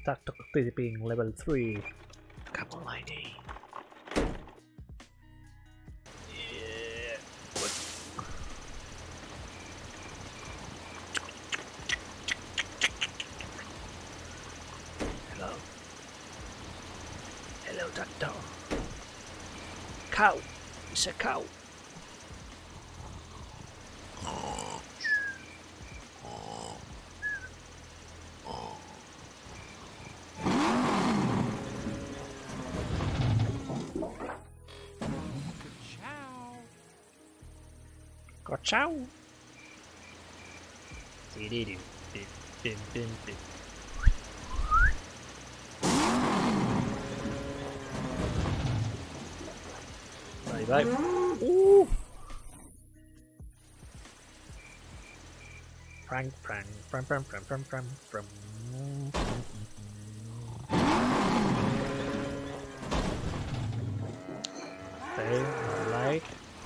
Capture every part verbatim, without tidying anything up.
Duck Duck being level three. Come on, Lightning. Yeah. What? Hello. Hello, Doctor. Cow. It's a cow. Kachow. Bye bye. Ooh. Prank, prank, prank, prank, prank, prank, prank, prank. Okay, more light.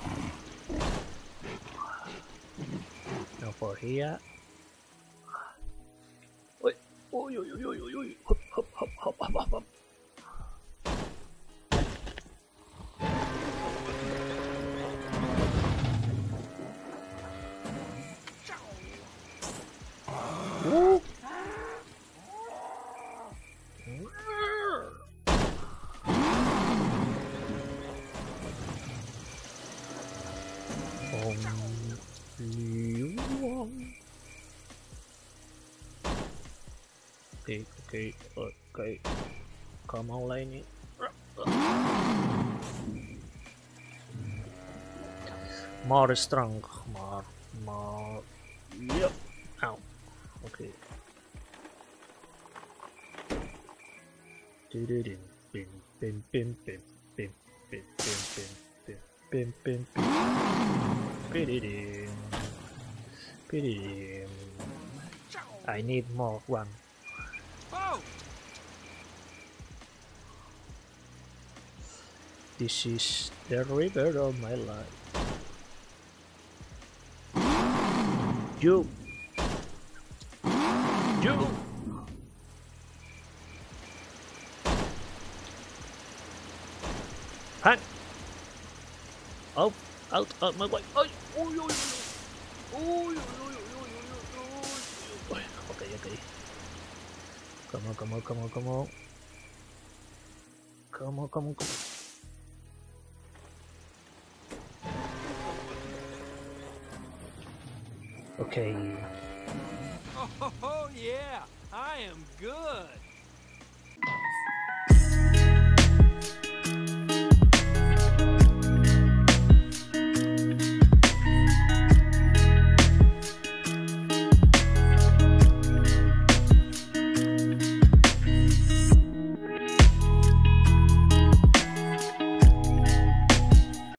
No for here. Oi, oi, oi, oi, oi, oi, hop, hop, hop, hop, hop, hop, hop. Ooh. Okay, okay, okay. Come on, Lightning. More strong, more, more. Yep. Ow. Okay. Do do do. Bim bim bim bim bim bim bim bim bim bim bim. Bim. Bim. I need more one. Oh. This is the river of my life. You. You. Run. Out, out, out my way. Oh, oh, oh, oh, oh, okay, okay. Come on, come on, come on, come on. Come on, come on, come on. Okay. Oh, oh yeah, I am good.